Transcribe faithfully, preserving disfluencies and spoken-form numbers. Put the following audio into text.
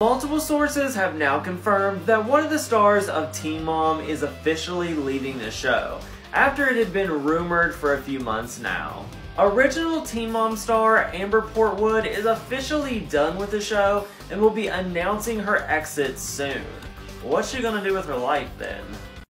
Multiple sources have now confirmed that one of the stars of Teen Mom is officially leaving the show, after it had been rumored for a few months now. Original Teen Mom star Amber Portwood is officially done with the show and will be announcing her exit soon. What's she gonna do with her life then?